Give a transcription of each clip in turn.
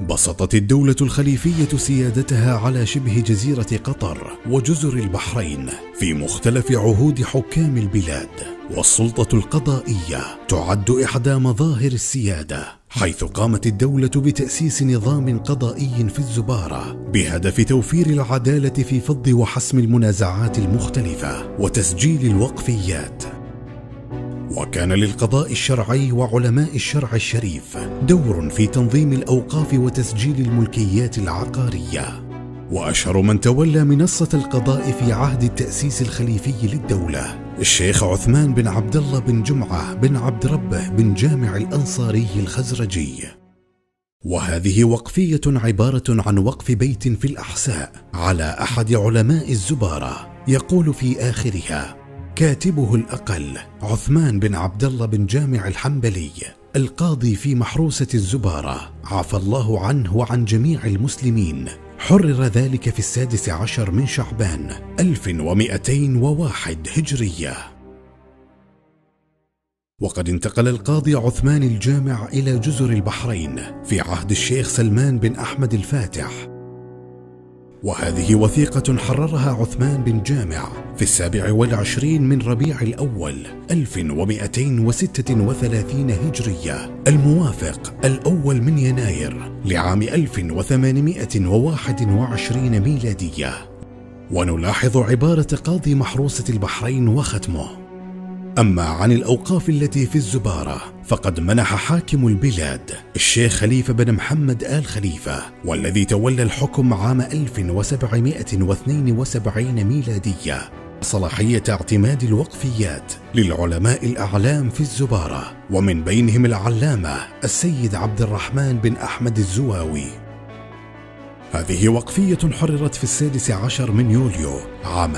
بسطت الدولة الخليفية سيادتها على شبه جزيرة قطر وجزر البحرين في مختلف عهود حكام البلاد، والسلطة القضائية تعد إحدى مظاهر السيادة، حيث قامت الدولة بتأسيس نظام قضائي في الزبارة بهدف توفير العدالة في فض وحسم المنازعات المختلفة وتسجيل الوقفيات. وكان للقضاء الشرعي وعلماء الشرع الشريف دور في تنظيم الأوقاف وتسجيل الملكيات العقارية. وأشهر من تولى منصة القضاء في عهد التأسيس الخليفي للدولة الشيخ عثمان بن عبد الله بن جمعة بن عبد ربه بن جامع الأنصاري الخزرجي. وهذه وقفية عبارة عن وقف بيت في الأحساء على أحد علماء الزبارة، يقول في آخرها: كاتبه الأقل عثمان بن عبد الله بن جامع الحنبلي القاضي في محروسة الزبارة، عفى الله عنه وعن جميع المسلمين، حرر ذلك في 16 من شعبان 1201 هجرية. وقد انتقل القاضي عثمان الجامع إلى جزر البحرين في عهد الشيخ سلمان بن أحمد الفاتح، وهذه وثيقة حررها عثمان بن جامع في 27 من ربيع الأول 1236 هجرية، الموافق الأول من يناير لعام 1821 ميلادية. ونلاحظ عبارة قاضي محروسة البحرين وختمه: أما عن الأوقاف التي في الزبارة فقد منح حاكم البلاد الشيخ خليفة بن محمد آل خليفة، والذي تولى الحكم عام 1772 ميلادية، صلاحية اعتماد الوقفيات للعلماء الأعلام في الزبارة، ومن بينهم العلامة السيد عبد الرحمن بن أحمد الزواوي. هذه وقفية حررت في 16 من يوليو عام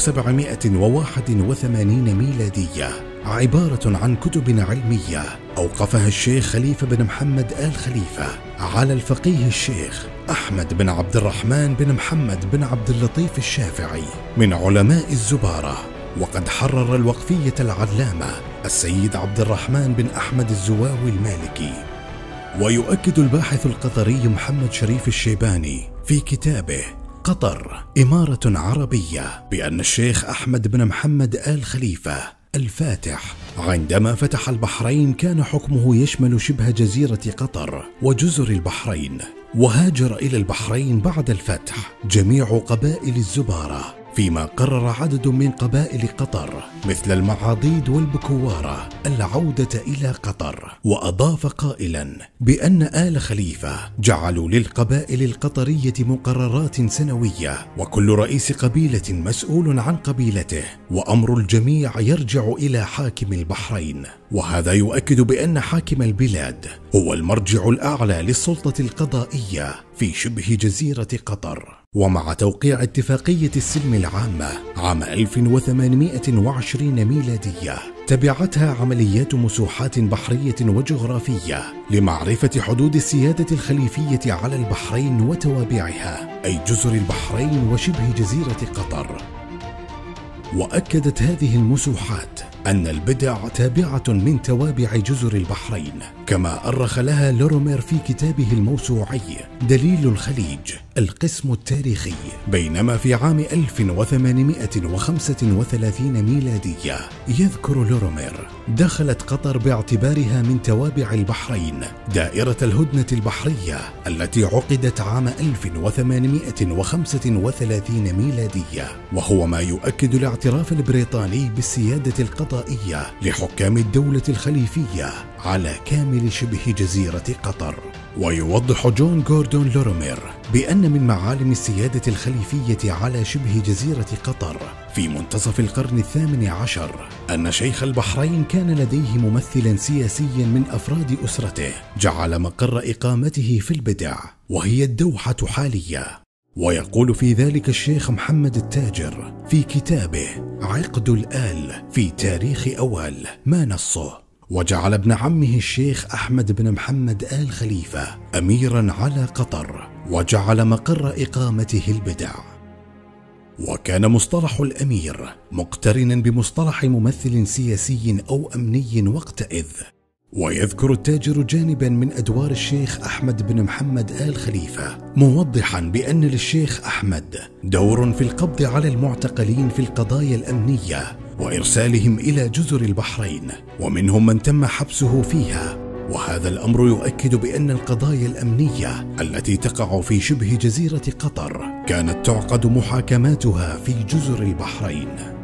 1781 ميلادية، عبارة عن كتب علمية أوقفها الشيخ خليفة بن محمد آل خليفة على الفقيه الشيخ أحمد بن عبد الرحمن بن محمد بن عبد اللطيف الشافعي من علماء الزبارة. وقد حرر الوقفية العلامة السيد عبد الرحمن بن أحمد الزواوي المالكي. ويؤكد الباحث القطري محمد شريف الشيباني في كتابه قطر إمارة عربية بأن الشيخ أحمد بن محمد آل خليفة الفاتح عندما فتح البحرين كان حكمه يشمل شبه جزيرة قطر وجزر البحرين، وهاجر إلى البحرين بعد الفتح جميع قبائل الزبارة، فيما قرر عدد من قبائل قطر مثل المعاضيد والبكوارة العودة إلى قطر. وأضاف قائلا بأن آل خليفة جعلوا للقبائل القطرية مقررات سنوية، وكل رئيس قبيلة مسؤول عن قبيلته، وأمر الجميع يرجع إلى حاكم البحرين. وهذا يؤكد بأن حاكم البلاد هو المرجع الأعلى للسلطة القضائية في شبه جزيرة قطر. ومع توقيع اتفاقية السلم العامة عام 1820 ميلادية تبعتها عمليات مسوحات بحرية وجغرافية لمعرفة حدود السيادة الخليفية على البحرين وتوابعها، أي جزر البحرين وشبه جزيرة قطر. وأكدت هذه المسوحات أن البدع تابعة من توابع جزر البحرين، كما أرخ لها لورومير في كتابه الموسوعي دليل الخليج القسم التاريخي. بينما في عام 1835 ميلادية يذكر لورومير دخلت قطر باعتبارها من توابع البحرين دائرة الهدنة البحرية التي عقدت عام 1835 ميلادية، وهو ما يؤكد الاعتراف البريطاني بالسيادة القضائية لحكام الدولة الخليفية على كامل شبه جزيرة قطر. ويوضح جون غوردون لورومير بأن من معالم السيادة الخليفية على شبه جزيرة قطر في منتصف القرن ال18 أن شيخ البحرين كان لديه ممثلا سياسيا من أفراد أسرته جعل مقر إقامته في البدع، وهي الدوحة حاليا. ويقول في ذلك الشيخ محمد التاجر في كتابه عقد الآل في تاريخ أوال ما نصه: وجعل ابن عمه الشيخ أحمد بن محمد آل خليفة أميرا على قطر، وجعل مقر إقامته البدع. وكان مصطلح الأمير مقترنا بمصطلح ممثل سياسي أو أمني وقتئذ، ويذكر التاجر جانبا من أدوار الشيخ أحمد بن محمد آل خليفة، موضحا بأن للشيخ أحمد دور في القبض على المعتقلين في القضايا الأمنية وإرسالهم إلى جزر البحرين، ومنهم من تم حبسه فيها. وهذا الأمر يؤكد بأن القضايا الأمنية التي تقع في شبه جزيرة قطر كانت تعقد محاكماتها في جزر البحرين.